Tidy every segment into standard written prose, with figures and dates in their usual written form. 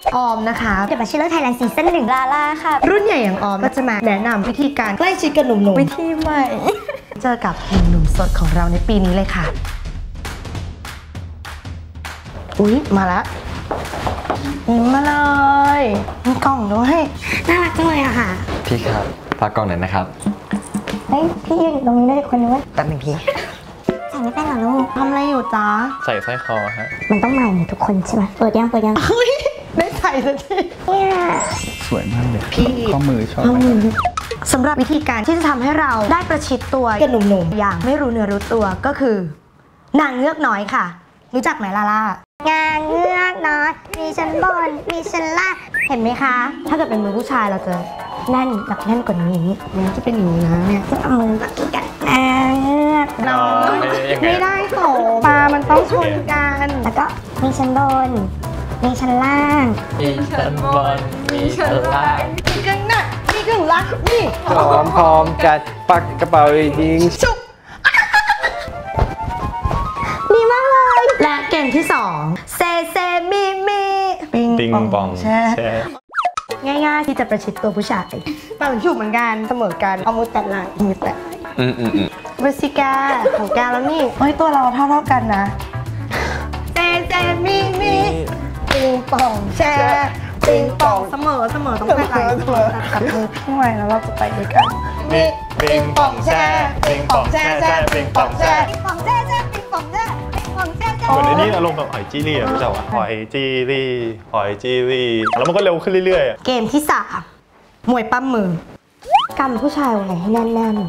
ออมนะคะเดอะบัชเชอร์ไทยแลนด์ซีซั่น 1ลาล่าค่ะรุ่นใหญ่อย่างออมก็จะมาแนะนำวิธีการใกล้ชิดกับหนุ่มๆวิธีใหม่เจอกับหนุ่มๆสดของเราในปีนี้เลยค่ะอุ๊ยมาแล้วมาเลยมีกล่องด้วยน่ารักจังเลยอะค่ะพี่ครับฝากกล่องหน่อยนะครับเฮ้ยพี่ยืนตรงนี้ได้คนนึงวะแป๊บนึงพี่ใส่ไม่เป็นเหรอลูกทำอะไรอยู่จ๊ะใส่สร้อยคอฮะมันต้องใหม่ทุกคนใช่ไหมเปิดยังได้ใส่สักทีสวยมากเลยพี่ข้อมือชอบไหมสำหรับวิธีการที่จะทำให้เราได้ประชิดตัวกับหนุ่มๆอย่างไม่รู้เนื้อรู้ตัวก็คือนางเงือกน้อยค่ะรู้จักไหมลาล่างานเงือกน้อยมีชั้นบนมีชั้นล่างเห็นไหมคะถ้าเกิดเป็นมือผู้ชายเราจะแน่นแบบแน่นกว่านี้มันจะเป็นอย่างนี้นะเนี่ยจะเอามือแบบกันเงือกน้อยไม่ได้โถปลามันต้องชนกันแล้วก็มีชั้นบนมีชั้นล่างมีชั้นบนมีชั้นล่างมีกึ่งหนักมีกึ่งรักนี่พร้อมกันปักกระเป๋ายิงชุบดีมากเลยและเกมที่2เซมีปิงปองแช่ง่ายๆที่จะประชิดตัวผู้ชายเป่าฉุบเหมือนกันเสมอกันเอามือแตะไหล่มือแตะเบสิกาของแกแล้วนี่เฮ้ยตัวเราเท่ากันนะเซมีปิงปองแช่ปิงปองเสมอต้องแตะไหล่เสมอจับมือพี่ไว้แล้วเราจะไปด้วยกันปิงปองแช่ปิงปองแช่ปิงปองแช่ปิงปองแช่ปิงปองแช่เหมือนในนี้อารมณ์แบบหอยจี้รี่รู้จักปะหอยจี้รี่แล้วมันก็เร็วขึ้นเรื่อยๆเกมที่3มวยปั้มมือกำผู้ชายไว้ให้แน่น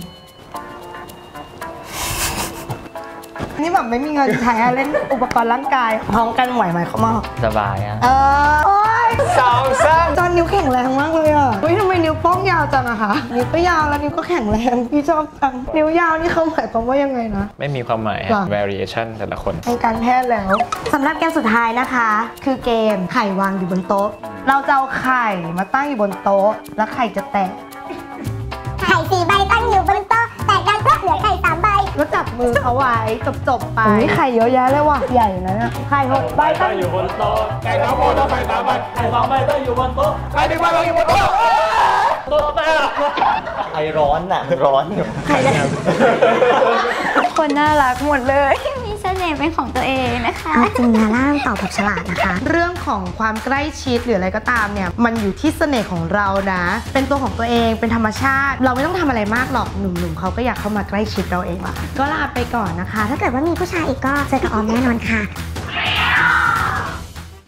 นี่แบบไม่มีเงินใช้เล่นอุปกรณ์ร่างกายพร้อมกันไหวไหมเขามาสบายอ่ะโอ๊ย 2 3 จอนนิ้วแข็งแรงมากเลยอ่ะทำไมนิ้วโป้งยาวจังอะคะนิ้วก็ยาวแล้วนิ้วก็แข็งแรงพี่ชอบจังนิ้วยาวนี่เขาหมายความว่ายังไงนะไม่มีความหมาย variation แต่ละคนในการแพทย์แล้วสำหรับเกมสุดท้ายนะคะคือเกมไข่วางอยู่บนโต๊ะเราจะเอาไข่มาตั้งอยู่บนโต๊ะแล้วไข่จะแตกไข่4 ใบตั้งอยู่บนโต๊ะแตกดังเพื่อเหลือไข่3 ใบก็จับมือเขาไว้จบไปไข่เยอะแยะเลยว่ะใหญ่นะเนี่ยไข่6 ใบตั้งอยู่บนโต๊ะไก่3 ใบตั้งไข่3 ใบไข่2 ใบตั้งอยู่บนโต๊ะไข่1 ใบตั้งอยู่บนโต๊ะโต๊ะแตกไอร้อนน่ะร้อนอยู่ไข่คนน่ารักหมดเลยมีเสน่ห์เป็นของตัวเองนะคะจริงนะล่างตอบแบบฉลาดนะคะเรื่องของความใกล้ชิดหรืออะไรก็ตามเนี่ยมันอยู่ที่เสน่ห์ของเรานะเป็นตัวของตัวเองเป็นธรรมชาติเราไม่ต้องทำอะไรมากหรอกหนุ่มๆเขาก็อยากเข้ามาใกล้ชิดเราเองอะก็ลาไปก่อนนะคะถ้าเกิดว่ามีผู้ชายอีกก็เจอกับออมแน่นอนค่ะ